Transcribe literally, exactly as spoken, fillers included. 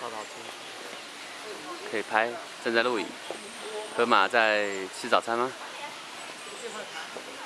照得好清楚。 可以拍，正在录影。河马在吃早餐吗？